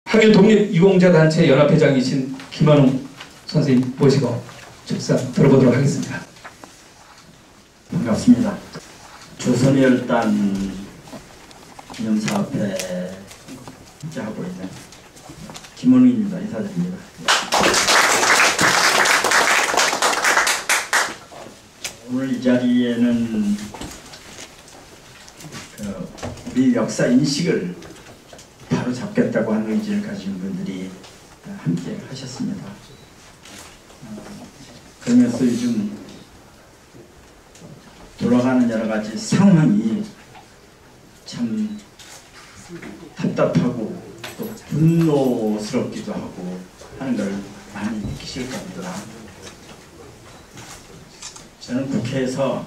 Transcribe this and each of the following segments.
학일 독립유공자단체 연합회장이신 김한웅 선생님 모시고 축사 들어보도록 하겠습니다. 반갑습니다. 조선열단 기념사업회 하고 있는 김원웅입니다. 인사드립니다. 오늘 이 자리에는 우리 역사 인식을 바로 잡겠다고 하는 의지를 가진 분들이 함께 하셨습니다. 그러면서 요즘 돌아가는 여러 가지 상황이 참 답답하고 또 분노스럽기도 하고 하는 걸 많이 느끼실 겁니다. 저는 국회에서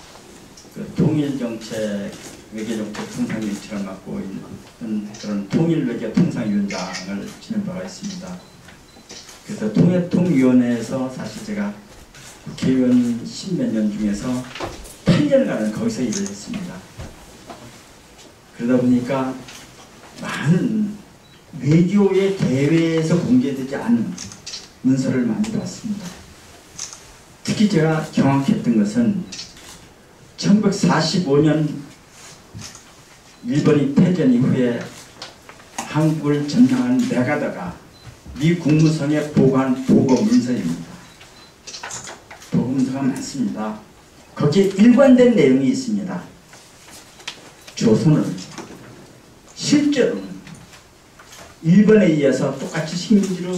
통일정책 외교정책 통상위원장을 맡고 있는 그런 통일외교 통상위원장을 지낸 바가 있습니다. 그래서 통일통위원회에서 사실 제가 국회의원 10몇 년 중에서 8년간은 거기서 일을 했습니다. 그러다 보니까 많은 외교의 대회에서 공개되지 않은 문서를 많이 봤습니다. 특히 제가 경악했던 것은 1945년 일본이 패전 이후에 한국을 점령한 메가다가 미 국무성에 보고한 보고 문서입니다. 보고 문서가 많습니다. 거기에 일관된 내용이 있습니다. 조선은 실제로는 일본에 의해서 똑같이 식민지로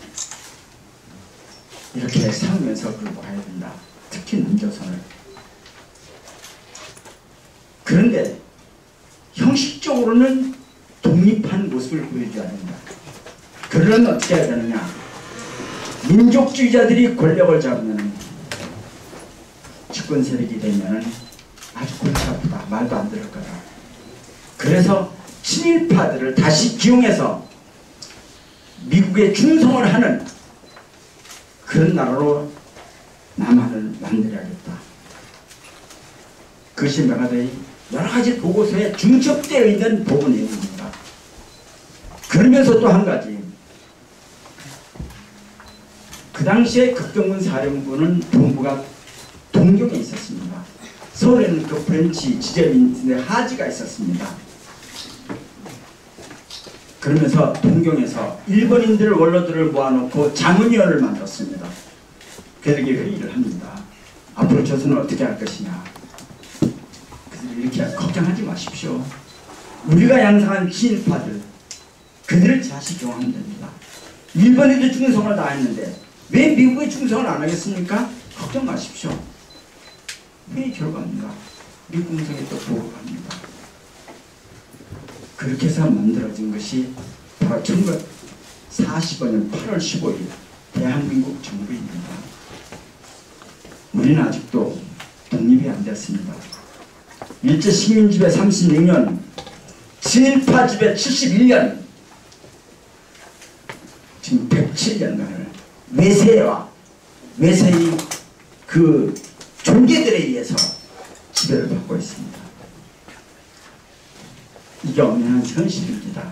이렇게 삼으면서 그걸 봐야 된다. 특히 남조선을. 그런데 형식적으로는 독립한 모습을 보여줘야 된다. 그러려면 어떻게 해야 되느냐. 민족주의자들이 권력을 잡으면 집권 세력이 되면 아주 골치 아프다. 말도 안 들을 거다. 그래서 친일파들을 다시 기용해서 미국에 충성을 하는 그런 나라로 남한을 만들어야겠다. 그것이 메가다의 여러 가지 보고서에 중첩되어 있는 보고 내용입니다. 그러면서 또 한 가지, 그 당시에 극동군 사령부는 본부가 동경에 있었습니다. 서울에는 그 프렌치 지점인데 하지가 있었습니다. 그러면서 동경에서 일본인들 원로들을 모아놓고 자문위원을 만들었습니다. 그들에게 회의를 합니다. 앞으로 조선을 어떻게 할 것이냐. 그들이 이렇게 걱정하지 마십시오. 우리가 양성한 친일파들 그들을 다시 교화하면 됩니다. 일본에도 충성을 다 했는데 왜 미국에 충성을 안 하겠습니까? 걱정 마십시오. 회의 결과입니다. 미국 국무성에 또 보고가 합니다. 그렇게 해서 만들어진 것이 바로 1945년 8월 15일 대한민국 정부입니다. 우리는 아직도 독립이 안 됐습니다. 일제 식민지배 36년, 친일파 지배 71년, 지금 107년간을 외세의 그 종교들에 의해서 지배를 받고 있습니다. 이게 엄연한 현실입니다.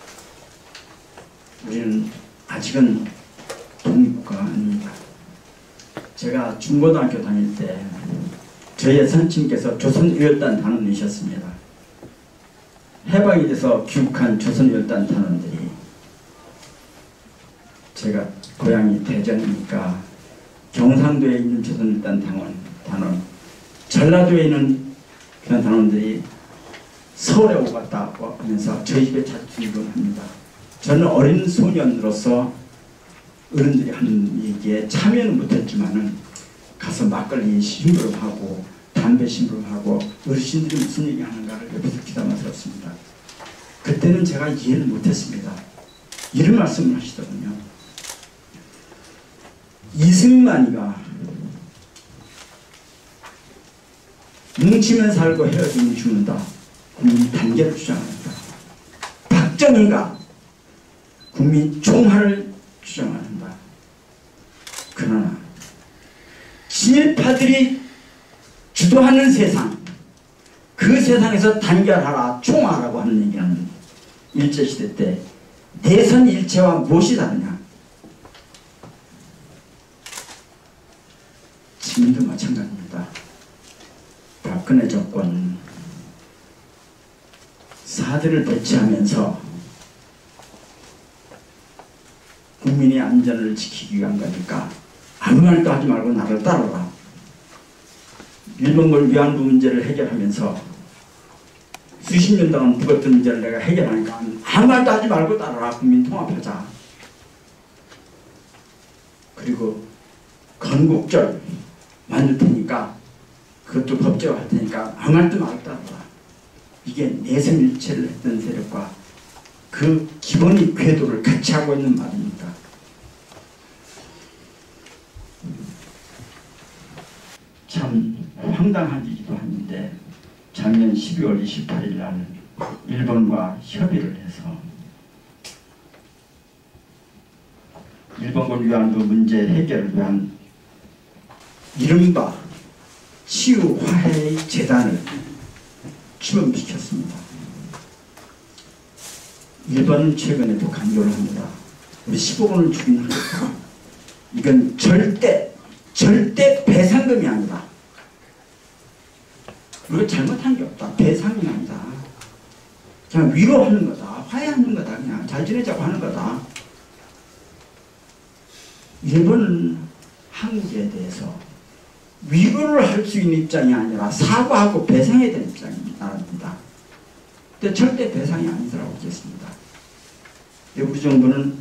우리는 아직은 독립국가가 아닙니다. 제가 중고등학교 다닐 때 저희 선친께서 조선의열단 단원이셨습니다. 해방이 돼서 귀국한 조선의열단 단원들이, 제가 고향이 대전이니까 경상도에 있는 조선의열단 단원, 전라도에 있는 그런 단원들이 서울에 오고 갔다 하면서 저희 집에 자주 입원합니다. 저는 어린 소년으로서 어른들이 하는 얘기에 참여는 못했지만은 가서 막걸리 심부름하고 담배 심부름하고 어르신들이 무슨 얘기 하는가를 옆에서 귀담아 들었습니다. 그때는 제가 이해를 못했습니다. 이런 말씀을 하시더군요. 이승만이가 뭉치면 살고 헤어지면 죽는다. 국민 단계를 주장합니다. 박정희가 국민 총화를 주장한다. 그러나 친일파들이 주도하는 세상, 그 세상에서 단결하라, 총화하라고 하는 얘기는 일제시대 때 내선 일체와 무엇이 다르냐? 지금도 마찬가지입니다. 박근혜 정권 사드를 배치하면서 국민의 안전을 지키기 위한 거니까 아무 말도 하지 말고 나를 따라라. 일본군 위안부 문제를 해결하면서 수십 년 동안 묵었던 문제를 내가 해결하니까 아무 말도 하지 말고 따라라. 국민 통합하자. 그리고 건국절 만들 테니까 그것도 법제화할 테니까 아무 말도 말고 따라라. 이게 내선일체를 했던 세력과 그 기본의 궤도를 같이 하고 있는 말입니다. 참 황당한 일이기도 한데 작년 12월 28일 날 일본과 협의를 해서 일본군 위안부 문제 해결을 위한 이른바 치유화해의 재단을 출범시켰습니다. 일본은 최근에도 강조를 합니다. 우리 15원을 주긴 하겠다. 이건 절대 배상금이 아니다. 우리가 잘못한 게 없다. 배상이 아니다. 그냥 위로하는 거다. 화해하는 거다. 그냥 잘 지내자고 하는 거다. 일본은 한국에 대해서 위로를 할 수 있는 입장이 아니라 사과하고 배상해야 되는 입장입니다. 근데 절대 배상이 아니더라고 보겠습니다. 우리 정부는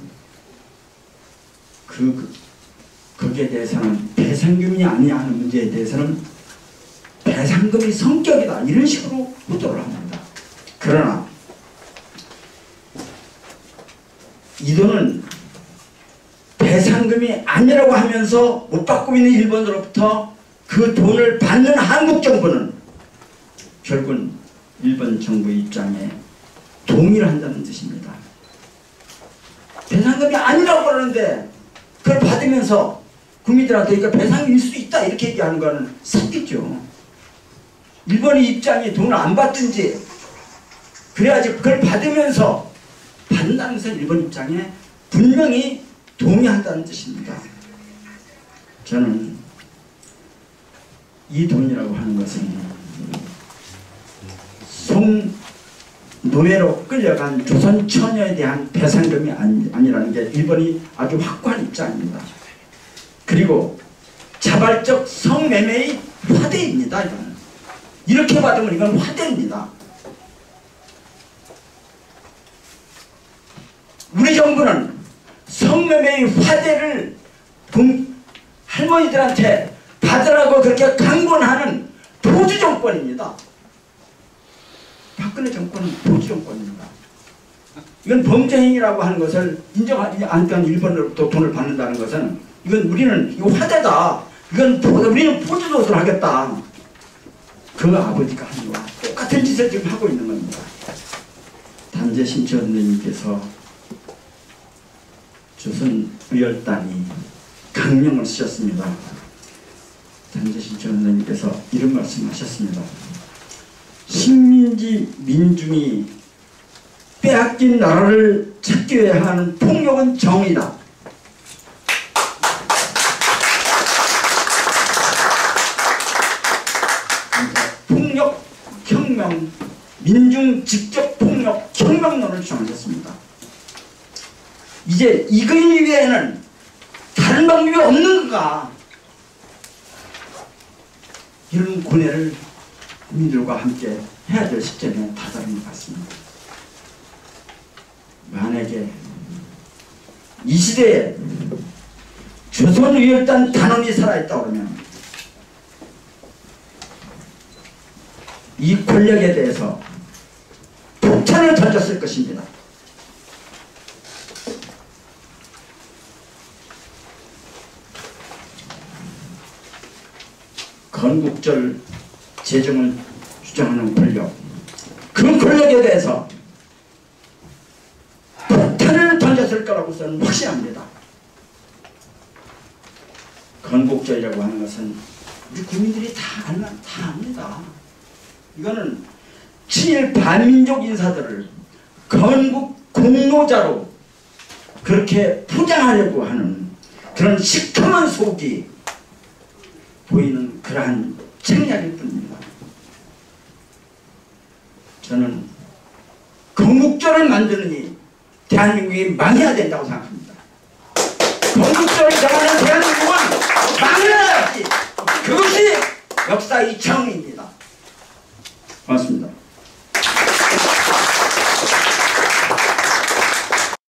거기에 대해서는 배상금이 아니야 하는 문제에 대해서는 배상금이 성격이다 이런 식으로 보도를 합니다. 그러나 이 돈은 배상금이 아니라고 하면서 못 받고 있는 일본으로부터 그 돈을 받는 한국 정부는 결국은 일본 정부의 입장에 동의를 한다는 뜻입니다. 배상금이 아니라고 그러는데 그걸 받으면서 국민들한테 이거 배상일 수 있다 이렇게 얘기하는 거는 사기죠. 일본의 입장이 돈을 안 받든지 그래야지 그걸 받으면서 받는다는 것은 일본 입장에 분명히 동의한다는 뜻입니다. 저는 이 돈이라고 하는 것은 노예로 끌려간 조선 처녀에 대한 배상금이 아니라는 게 일본이 아주 확고한 입장입니다. 그리고 자발적 성매매의 화대입니다. 이거는. 이렇게 받으면 이건 화대입니다. 우리 정부는 성매매의 화대를 할머니들한테 받으라고 그렇게 강권하는 보수 정권입니다. 박근혜 정권은 보수 정권입니다. 이건 범죄 행위라고 하는 것을 인정하지 않던 일본으로부터 돈을 받는다는 것은 이건 우리는 이거 화대다. 이건 우리는 보수 노릇을 하겠다. 그 아버지가 하는 거와 똑같은 짓을 지금 하고 있는 겁니다. 단재 신천님께서 조선 의열단이 강령을 쓰셨습니다. 단재 신천님께서 이런 말씀하셨습니다. 식민지 민중이 빼앗긴 나라를 찾기 위해 하는 폭력은 정의다. 폭력 혁명, 민중 직접 폭력 혁명론을 주장하셨습니다. 이제 이거 이외에는 다른 방법이 없는 건가? 이런 고뇌를 국민들과 함께 해야 될 시점에 다다른 것 같습니다. 만약에 이 시대에 조선의열단 단원이 살아있다 그러면 이 권력에 대해서 폭탄을 던졌을 것입니다. 건국절 재정을 주장하는 권력, 그 권력에 대해서 폭탄을 던졌을 거라고 저는 확신합니다. 건국절이라고 하는 것은 우리 국민들이 다 압니다. 이거는 친일 반민족 인사들을 건국 공로자로 그렇게 포장하려고 하는 그런 시커먼 속이 보이는 그러한 책략일 뿐입니다. 저는 건국절을 만드느니 대한민국이 망해야 된다고 생각합니다. 건국절을 정하는 대한민국은 망해야지. 그것이 역사의 정의입니다. 고맙습니다.